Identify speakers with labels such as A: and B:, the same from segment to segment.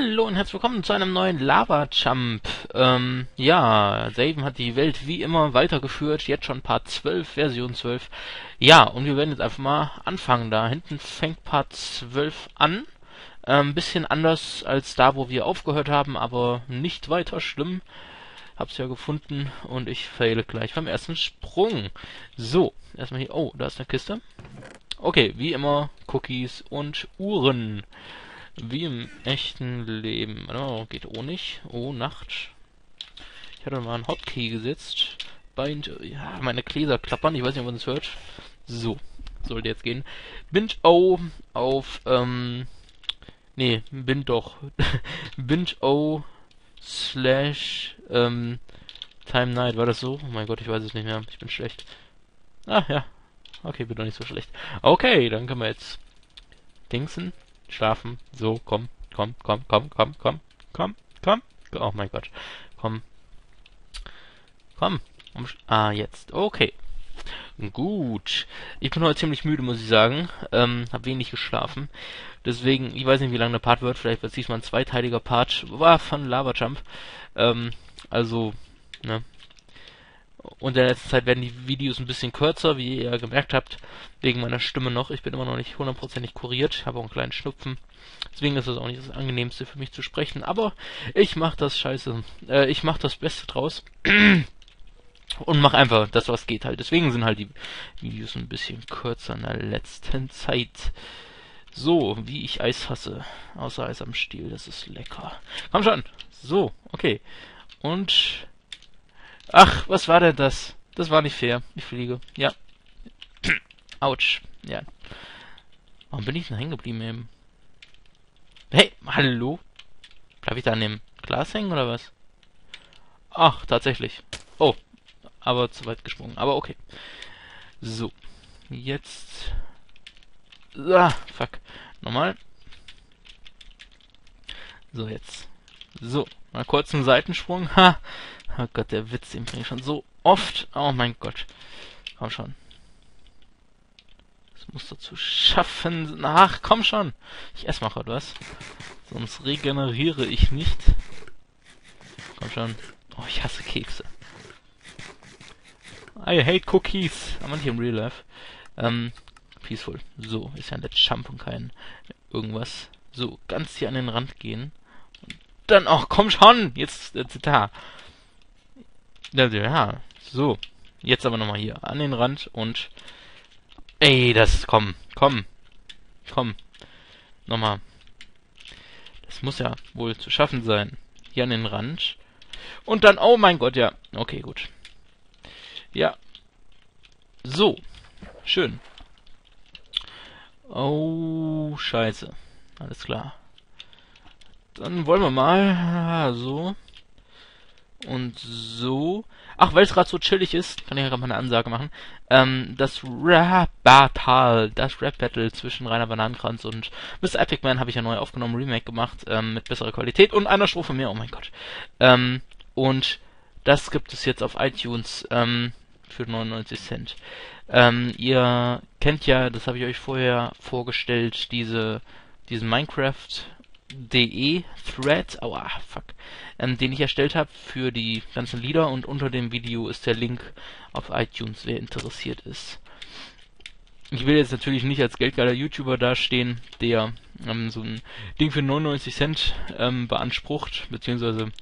A: Hallo und herzlich willkommen zu einem neuen Lava-Jump. Ja, Saven hat die Welt wie immer weitergeführt, jetzt schon Part 12, Version 12. Ja, und wir werden jetzt einfach mal anfangen. Da hinten fängt Part 12 an. Bisschen anders als da, wo wir aufgehört haben, aber nicht weiter schlimm. Hab's ja gefunden und ich faile gleich beim ersten Sprung. So, erstmal hier. Oh, da ist eine Kiste. Okay, wie immer Cookies und Uhren. Wie im echten Leben. Oh, geht auch nicht. Oh, Nacht. Ich hatte mal einen Hotkey gesetzt. Ja, meine Gläser klappern. Ich weiß nicht, ob man das hört. So. Sollte jetzt gehen. Bind O auf, nee, Bind doch. Bind O slash, Time Night. War das so? Oh mein Gott, ich weiß es nicht mehr. Ich bin schlecht. Ah, ja. Okay, bin doch nicht so schlecht. Okay, dann können wir jetzt dingsen. Schlafen. So, komm. Oh mein Gott. Komm. Jetzt. Okay. Gut. Ich bin heute ziemlich müde, muss ich sagen. Hab wenig geschlafen. Deswegen, ich weiß nicht, wie lange der Part wird. Vielleicht wird es diesmal ein zweiteiliger Part. War von Lava Jump. Also, ne. Und in der letzten Zeit werden die Videos ein bisschen kürzer, wie ihr gemerkt habt, wegen meiner Stimme noch. Ich bin immer noch nicht hundertprozentig kuriert, ich habe auch einen kleinen Schnupfen. Deswegen ist das auch nicht das Angenehmste für mich zu sprechen. Aber ich mache das ich mache das Beste draus. Und mache einfach das, was geht halt. Deswegen sind halt die Videos ein bisschen kürzer in der letzten Zeit. So, wie ich Eis hasse. Außer Eis am Stiel, das ist lecker. Komm schon. So, okay. Und... Ach, was war denn das? Das war nicht fair. Ich fliege. Ja. Autsch. Ja. Warum bin ich denn hängen geblieben eben? Hey, hallo? Bleib ich da an dem Glas hängen oder was? Ach, tatsächlich. Oh, aber zu weit gesprungen. Aber okay. So. Jetzt... Ah, fuck. Nochmal. So, jetzt. So. Mal kurz einen Seitensprung. Ha. Oh Gott, der Witz, den bringe ich schon so oft. Oh mein Gott. Komm schon. Das muss dazu schaffen. Ach, komm schon. Ich esse mal was. Sonst regeneriere ich nicht. Komm schon. Oh, ich hasse Kekse. I hate cookies. Aber nicht im Real Life. Peaceful. So, ist ja ein Let's Jump und kein irgendwas. So, ganz hier an den Rand gehen. Und dann, oh, komm schon. Jetzt, da. Ja, so. Jetzt aber nochmal hier an den Rand und... Ey, komm. Nochmal. Das muss ja wohl zu schaffen sein. Hier an den Rand. Und dann, oh mein Gott, ja. Okay, gut. Ja. So. Schön. Oh, scheiße. Alles klar. Dann wollen wir mal... So... Und so. Ach, weil es gerade so chillig ist, kann ich ja gerade mal eine Ansage machen. Das Rap-Battle zwischen Rainer Bananenkranz und Mr. Epic Man habe ich ja neu aufgenommen, Remake gemacht, mit besserer Qualität und einer Strophe mehr, oh mein Gott. Und das gibt es jetzt auf iTunes, für 99 Cent. Ihr kennt ja, das habe ich euch vorher vorgestellt, diesen Minecraft.de Thread, den ich erstellt habe für die ganzen Lieder, und unter dem Video ist der Link auf iTunes, wer interessiert ist. Ich will jetzt natürlich nicht als geldgeiler YouTuber dastehen, der so ein Ding für 99 Cent beansprucht, beziehungsweise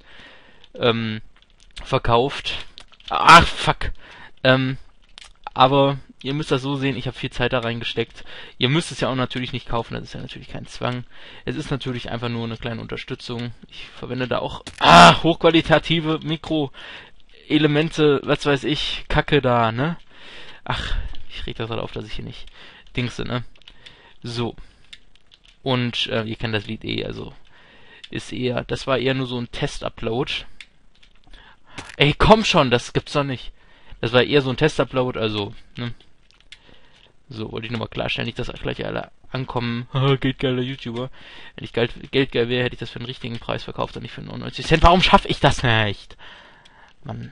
A: verkauft. Ach, fuck. Aber ihr müsst das so sehen, ich habe viel Zeit da reingesteckt. Ihr müsst es ja auch natürlich nicht kaufen, das ist ja natürlich kein Zwang. Es ist natürlich einfach nur eine kleine Unterstützung. Ich verwende da auch hochqualitative Mikroelemente, was weiß ich, Kacke da, ne? Ach, ich reg das gerade auf, dass ich hier nicht dingse, ne? So. Und ihr kennt das Lied eh, also das war eher nur so ein Test-Upload. Ey, komm schon, das gibt's doch nicht. Das war eher so ein Test-Upload, also, ne? So, wollte ich nochmal klarstellen, nicht, dass gleich alle ankommen, geldgeiler YouTuber. Wenn ich geldgeil wäre, hätte ich das für einen richtigen Preis verkauft und nicht für 99 Cent. Warum schaffe ich das nicht? Mann.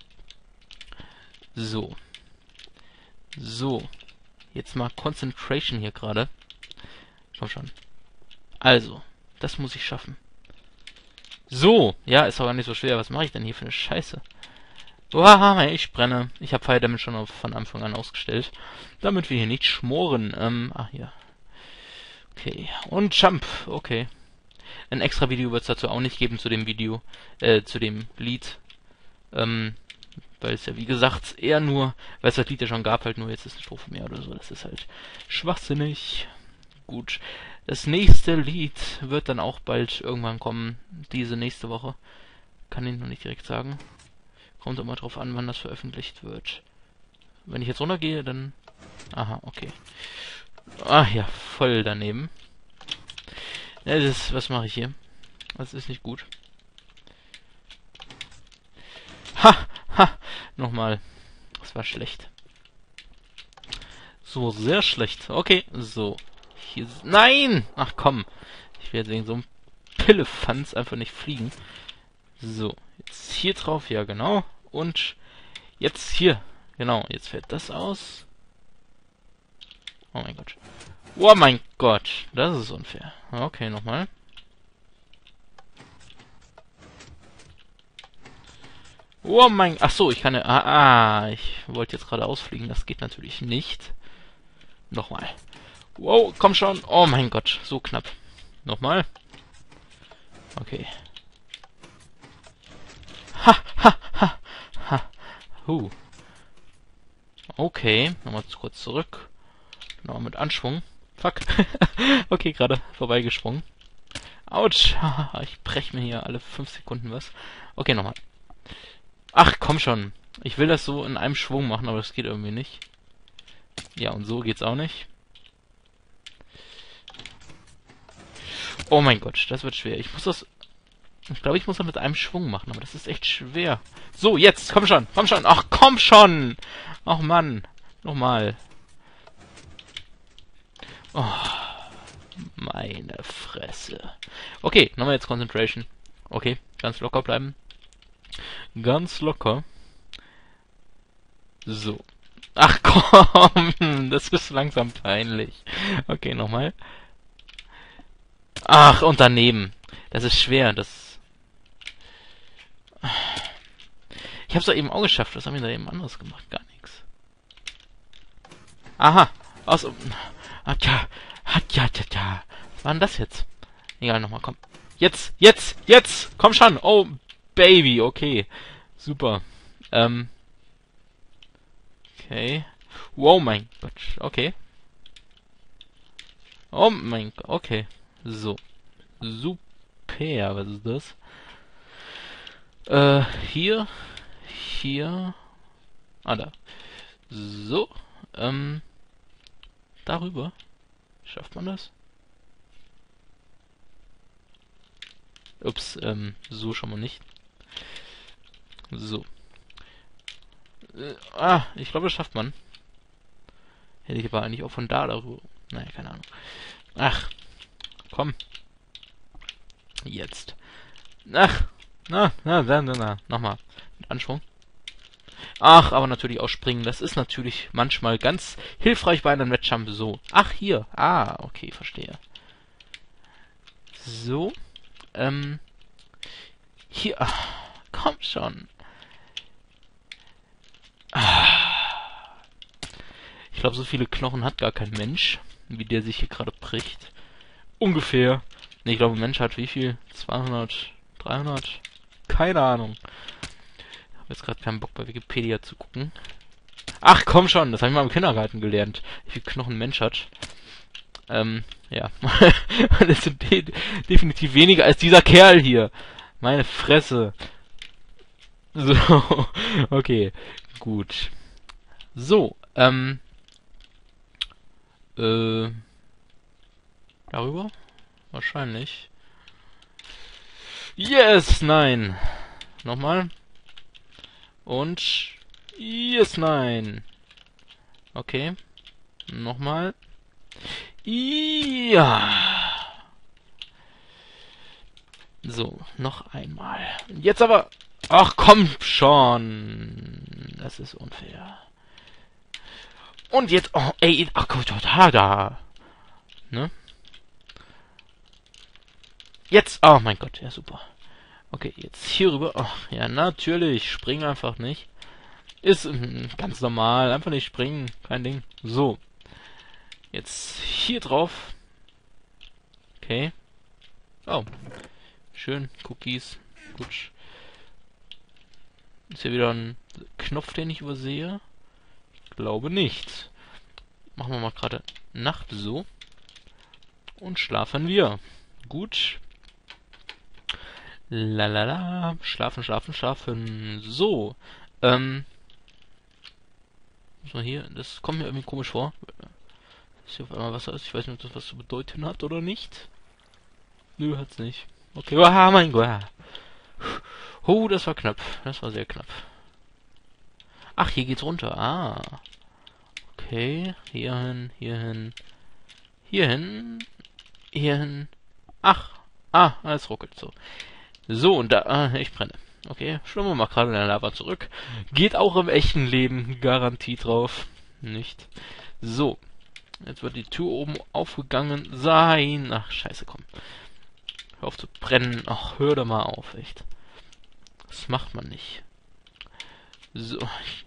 A: So. So. Jetzt mal Concentration hier gerade. Komm schon. Also, das muss ich schaffen. So, ja, ist auch gar nicht so schwer. Was mache ich denn hier für eine Scheiße? Uah, ich brenne. Ich habe Fire Damage schon von Anfang an ausgestellt. Damit wir hier nicht schmoren. Hier. Okay. Und Jump. Okay. Ein extra Video wird es dazu auch nicht geben zu dem Video, zu dem Lied. Weil es ja wie gesagt eher nur, weil es das Lied ja schon gab, halt nur jetzt ist eine Strophe mehr oder so. Das ist halt schwachsinnig. Gut. Das nächste Lied wird dann auch bald irgendwann kommen. Diese nächste Woche. Kann ich noch nicht direkt sagen. Kommt immer drauf an, wann das veröffentlicht wird. Wenn ich jetzt runtergehe, dann... Aha, okay. Ach ja, voll daneben. Ja, das ist, was mache ich hier? Das ist nicht gut. Ha! Ha! Nochmal. Das war schlecht. So, sehr schlecht. Okay, so. Hier... Nein! Ach komm. Ich werde wegen so einem Pillefanz einfach nicht fliegen. So, jetzt hier drauf, ja genau. Und jetzt hier. Genau, jetzt fällt das aus. Oh mein Gott. Oh mein Gott, das ist unfair. Okay, nochmal. Oh mein... Ach so, ich kann ja... ich wollte jetzt gerade ausfliegen. Das geht natürlich nicht. Nochmal. Wow, komm schon. Oh mein Gott, so knapp. Nochmal. Okay. Ha, ha, ha, ha. Okay, nochmal kurz zurück. Nochmal mit Anschwung. Fuck. Okay, gerade vorbeigesprungen. Autsch. Ich brech mir hier alle 5 Sekunden was. Okay, nochmal. Ach, komm schon. Ich will das so in einem Schwung machen, aber das geht irgendwie nicht. Ja, und so geht's auch nicht. Oh mein Gott, das wird schwer. Ich glaube, ich muss das mit einem Schwung machen, aber das ist echt schwer. So, jetzt, komm schon, komm schon. Ach, komm schon. Ach, Mann. Nochmal. Oh, meine Fresse. Okay, nochmal jetzt Concentration. Okay, ganz locker bleiben. Ganz locker. So. Ach komm, das ist langsam peinlich. Okay, nochmal. Ach, und daneben. Das ist schwer, das... Ich hab's doch eben auch geschafft. Was haben wir da eben anderes gemacht? Gar nichts. Aha. Aus... Tja. Was war denn das jetzt? Egal, nochmal, komm. Jetzt! Komm schon! Oh, Baby, okay. Super. Okay. Wow, mein Gott. Okay. Oh mein Gott, okay. So. Super, was ist das? Hier. Da. So. Darüber. Schafft man das? Ups, so schon mal nicht. So. Ich glaube, das schafft man. Hätte ich aber eigentlich auch von da darüber. Naja, keine Ahnung. Ach. Komm. Jetzt. Ach. Na. Nochmal. Mit Anschwung. Ach, aber natürlich auch springen. Das ist natürlich manchmal ganz hilfreich bei einem Wettjump. So. Ach, hier. Okay, verstehe. So. Hier. Komm schon. Ich glaube, so viele Knochen hat gar kein Mensch, wie der sich hier gerade bricht. Ungefähr. Ne, ich glaube, ein Mensch hat wie viel? 200, 300? Keine Ahnung. Ich habe jetzt gerade keinen Bock bei Wikipedia zu gucken. Ach, komm schon, das habe ich mal im Kindergarten gelernt. Wie viel Knochen ein Mensch hat. Ja. Das sind definitiv weniger als dieser Kerl hier. Meine Fresse. So, okay, gut. So, darüber? Wahrscheinlich. Yes, nein. Nochmal. Und yes, nein. Okay. Nochmal. Ja. So, noch einmal. Jetzt aber. Ach, komm schon. Das ist unfair. Und jetzt. Oh, ey. Ach Gott, da. Ne? Jetzt. Oh mein Gott, ja super. Okay, jetzt hier rüber. Oh, ja, natürlich. Spring einfach nicht. Ist ganz normal. Einfach nicht springen. Kein Ding. So. Jetzt hier drauf. Okay. Oh. Schön. Cookies. Gut. Ist hier wieder ein Knopf, den ich übersehe? Ich glaube nicht. Machen wir mal gerade Nacht so. Und schlafen wir. Gut. Lalala. Schlafen, schlafen, schlafen. So. Muss man hier. Das kommt mir irgendwie komisch vor. Dass hier auf einmal Wasser ist. Ich weiß nicht, ob das was zu bedeuten hat oder nicht. Nö, hat's nicht. Okay. Ah, mein Gott. Oh, das war knapp. Das war sehr knapp. Ach, hier geht's runter. Ah. Okay. Hierhin, hierhin. Hierhin. Hierhin. Ach. Ah, es ruckelt so. So, und da. Ich brenne. Okay, schwimmen wir mal gerade in der Lava zurück. Geht auch im echten Leben. Garantie drauf. Nicht. So. Jetzt wird die Tür oben aufgegangen sein. Ach, scheiße, komm. Hör auf zu brennen. Ach, hör doch mal auf, echt. Das macht man nicht. So.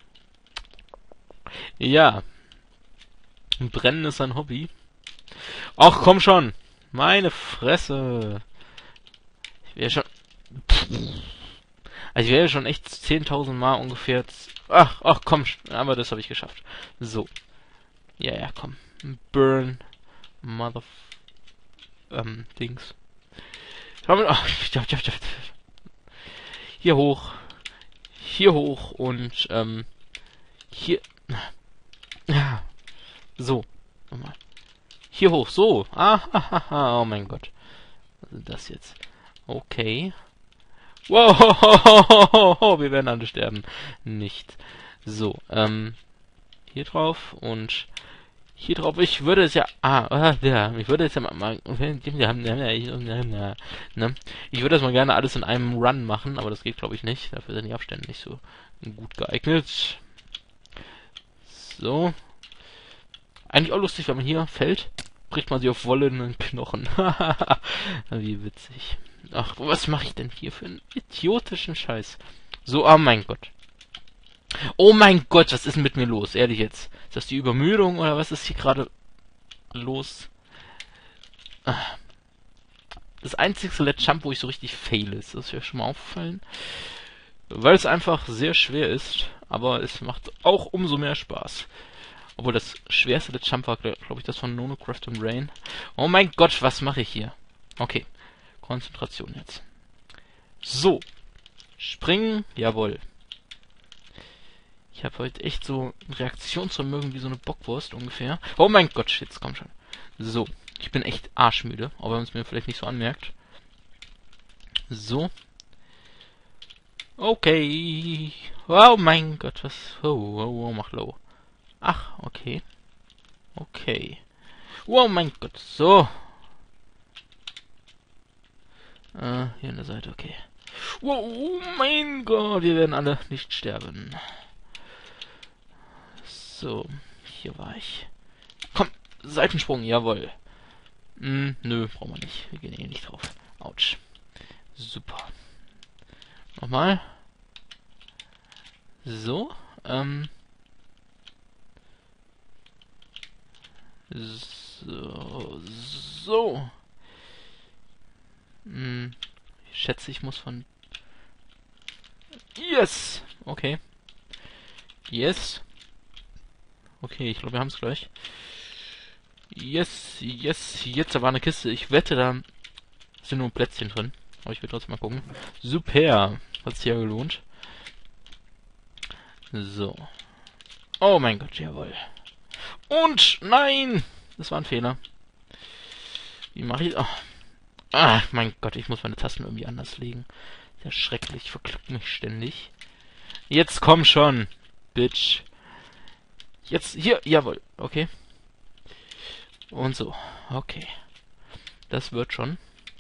A: Ja. Brennen ist ein Hobby. Ach, komm schon. Meine Fresse. Ich wäre schon... Also ich wäre schon echt 10.000 Mal ungefähr... Ach, komm. Aber das habe ich geschafft. So. Ja, komm. Burn. Mother... Dings. Hier hoch. Hier hoch und, hier... Ja. So. Nochmal. Hier hoch. So. Oh mein Gott. Was ist das jetzt? Okay. Wow, wir werden alle sterben. Nicht. So, hier drauf und hier drauf. Ich würde es ja, ich würde es ja mal, ne? Ich würde das mal gerne alles in einem Run machen, aber das geht, glaube ich, nicht. Dafür sind die Abstände nicht so gut geeignet. So. Eigentlich auch lustig, wenn man hier fällt, bricht man sie auf wollenen Knochen. Wie witzig. Ach, was mache ich denn hier für einen idiotischen Scheiß? So, oh mein Gott. Oh mein Gott, was ist denn mit mir los? Ehrlich jetzt. Ist das die Übermüdung oder was ist hier gerade los? Das einzige Let's Jump, wo ich so richtig fail ist. Das ist mir schon mal aufgefallen. Weil es einfach sehr schwer ist. Aber es macht auch umso mehr Spaß. Obwohl das schwerste Let's Jump war, glaube ich, das von NoNoCraft und Rain. Oh mein Gott, was mache ich hier? Okay. Konzentration jetzt. So. Springen. Jawohl. Ich habe heute echt so ein Reaktionsvermögen wie so eine Bockwurst ungefähr. Oh mein Gott, jetzt komm schon. So. Ich bin echt arschmüde, auch wenn man es mir vielleicht nicht so anmerkt. So. Okay. Oh mein Gott, was? Oh, mach low. Ach, okay. Okay. Oh mein Gott, so. Hier an der Seite, okay. Oh mein Gott, wir werden alle nicht sterben. So, hier war ich. Komm, Seitensprung, jawohl. Nö, brauchen wir nicht. Wir gehen eh nicht drauf. Autsch. Super. Nochmal. So, So. Ich schätze, ich muss von... Yes! Okay. Yes. Okay, ich glaube, wir haben es gleich. Yes. Jetzt war eine Kiste. Ich wette, da sind nur Plätzchen drin. Aber ich will trotzdem mal gucken. Super. Hat sich ja gelohnt. So. Oh mein Gott, jawohl. Und, nein! Das war ein Fehler. Wie mache ich... Oh. Ah, mein Gott, ich muss meine Tasten irgendwie anders legen. Sehr schrecklich, verklickt mich ständig. Jetzt komm schon, Bitch. Jetzt, hier, jawohl, okay. Und so, okay. Das wird schon.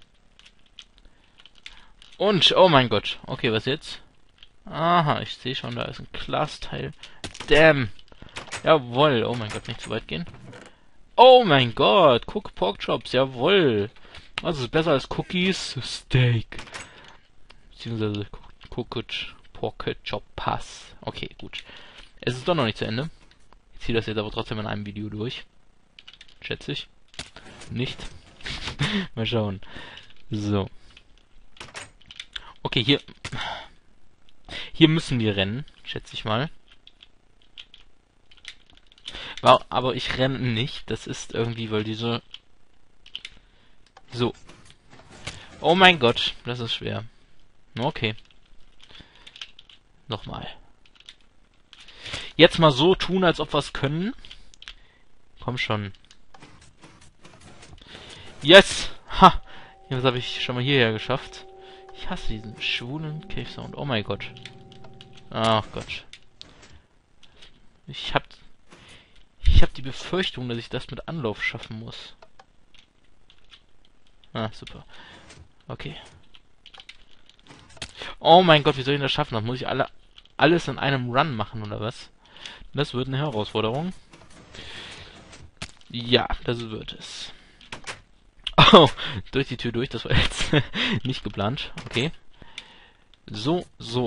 A: Und, oh mein Gott, okay, was jetzt? Aha, ich sehe schon, da ist ein Glasteil. Damn. Jawohl, oh mein Gott, nicht zu weit gehen. Oh mein Gott, Cook Pork Chops, jawohl. Was ist besser als Cookies? Steak. beziehungsweise Pocket Job Pass. Okay, gut. Es ist doch noch nicht zu Ende. Ich ziehe das jetzt aber trotzdem in einem Video durch. Schätze ich. Nicht. Mal schauen. So. Okay, hier. Hier müssen wir rennen, schätze ich mal. Aber ich renne nicht. Das ist irgendwie, weil diese... So. Oh mein Gott, das ist schwer. Okay. Nochmal. Jetzt mal so tun, als ob wir es können. Komm schon. Yes! Ha! Jetzt habe ich schon mal hierher geschafft. Ich hasse diesen schwulen Cave Sound. Oh mein Gott. Ach Gott. Ich hab die Befürchtung, dass ich das mit Anlauf schaffen muss. Ah, super. Okay. Oh mein Gott, wie soll ich das schaffen? Das muss ich alles in einem Run machen, oder was? Das wird eine Herausforderung. Ja, das wird es. Oh, durch die Tür durch, das war jetzt nicht geplant. Okay. So.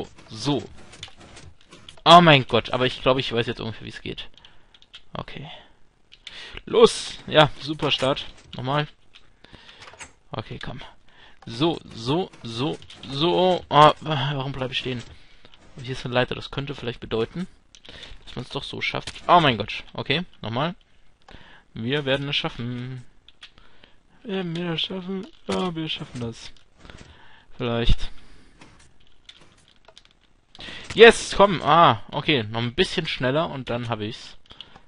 A: Oh mein Gott, aber ich glaube, ich weiß jetzt ungefähr, wie es geht. Okay. Los! Ja, super Start. Nochmal. Okay, komm. So. Oh, warum bleibe ich stehen? Hier ist eine Leiter, das könnte vielleicht bedeuten, dass man es doch so schafft. Oh mein Gott. Okay, nochmal. Wir werden es schaffen. Ja, wir schaffen das. Vielleicht. Yes, komm. Ah, okay. Noch ein bisschen schneller und dann habe ich's.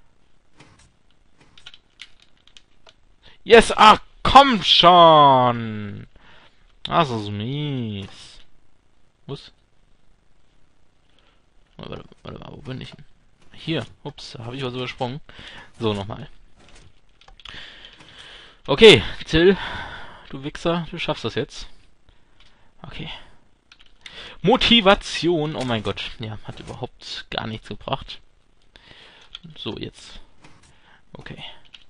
A: Yes, ah, komm schon. Ah, so mies. Was? Warte mal, wo bin ich denn? Hier. Ups, da habe ich was übersprungen. So, nochmal. Okay, Till, du Wichser, du schaffst das jetzt. Okay. Motivation, oh mein Gott. Ja, hat überhaupt gar nichts gebracht. So, jetzt. Okay.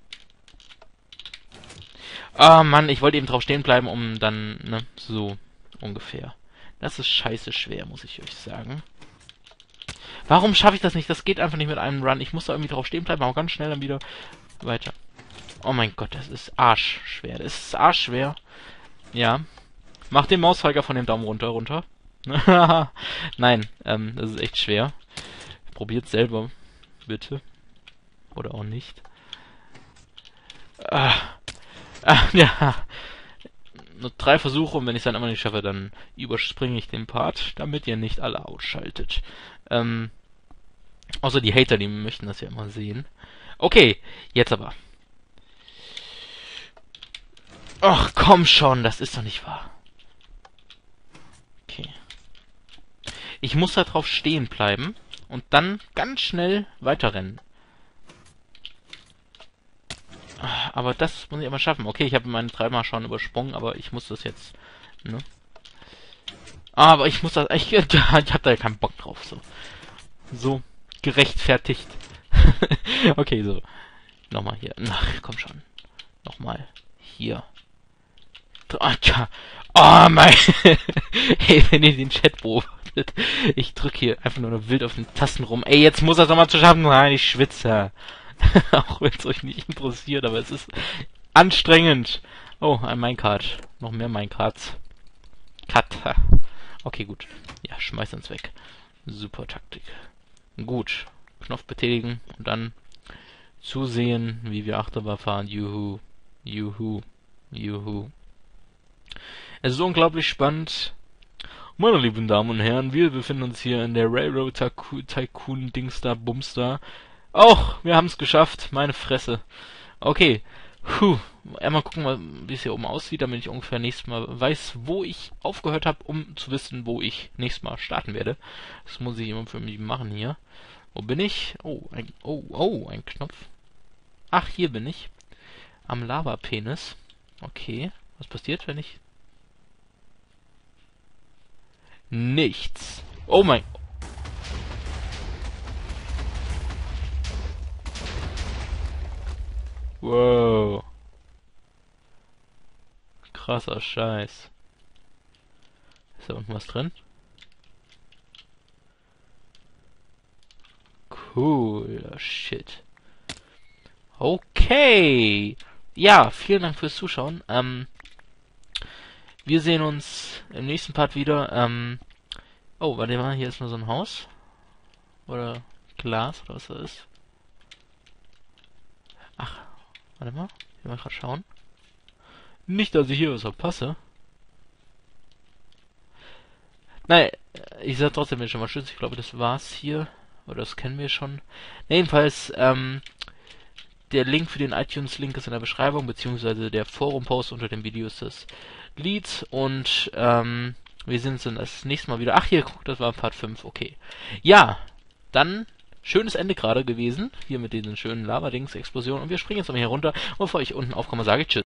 A: Ah, Mann, ich wollte eben drauf stehen bleiben, um dann, ne, so ungefähr. Das ist scheiße schwer, muss ich euch sagen. Warum schaffe ich das nicht? Das geht einfach nicht mit einem Run. Ich muss da irgendwie drauf stehen bleiben, aber ganz schnell dann wieder weiter. Oh mein Gott, das ist arschschwer. Das ist arschschwer. Ja. Mach den Mauszeiger von dem Daumen runter. Nein, das ist echt schwer. Probiert selber, bitte. Oder auch nicht. Ja. Nur 3 Versuche und wenn ich es dann immer nicht schaffe, dann überspringe ich den Part, damit ihr nicht alle ausschaltet. Außer die Hater, die möchten das ja immer sehen. Okay, jetzt aber. Ach, komm schon, das ist doch nicht wahr. Okay. Ich muss da drauf stehen bleiben und dann ganz schnell weiterrennen. Aber das muss ich immer schaffen. Okay, ich habe meine 3-mal schon übersprungen, aber ich muss das jetzt, ne? Aber ich muss das, ich hab da ja keinen Bock drauf, so gerechtfertigt. Okay, so. Nochmal hier. Ach, komm schon. Nochmal. Hier. Oh mein. Hey, wenn ihr den Chat beobachtet. Ich drücke hier einfach nur wild auf den Tasten rum. Ey, jetzt muss das doch mal zu schaffen. Nein, ich schwitze. Auch wenn es euch nicht interessiert, aber es ist anstrengend. Oh, ein Minecart. Noch mehr Minecarts. Cut. Okay, gut. Ja, schmeiß uns weg. Super Taktik. Gut. Knopf betätigen und dann zusehen, wie wir Achterbahn fahren. Juhu. Juhu. Juhu. Es ist unglaublich spannend. Meine lieben Damen und Herren, wir befinden uns hier in der Railroad Tycoon Dingster Bumster. Oh, wir haben es geschafft. Meine Fresse. Okay. Einmal gucken, wie es hier oben aussieht, damit ich ungefähr nächstes Mal weiß, wo ich aufgehört habe, um zu wissen, wo ich nächstes Mal starten werde. Das muss ich immer für mich machen hier. Wo bin ich? Oh, ein Knopf. Ach, hier bin ich. Am Lavapenis. Okay. Was passiert, wenn ich... Nichts. Oh mein... Wow. Krasser Scheiß. Ist da unten was drin? Cooler Shit. Okay. Ja, vielen Dank fürs Zuschauen. Wir sehen uns im nächsten Part wieder. Oh, warte mal, hier ist nur so ein Haus. Oder Glas, oder was das ist. Ach, warte mal. Ich will mal gerade schauen. Nicht, dass ich hier was verpasse. Nein, ich sag trotzdem schon mal Tschüss. Ich glaube, das war's hier. Oder das kennen wir schon. Jedenfalls, der Link für den iTunes-Link ist in der Beschreibung, beziehungsweise der Forum-Post unter dem Video ist das Lied. Und wir sehen uns dann das nächste Mal wieder. Ach, hier, guck, das war Part 5, okay. Ja, dann schönes Ende gerade gewesen. Hier mit diesen schönen Lava-Dings-Explosionen. Und wir springen jetzt mal hier runter. Und bevor ich unten aufkomme, sage ich Tschüss.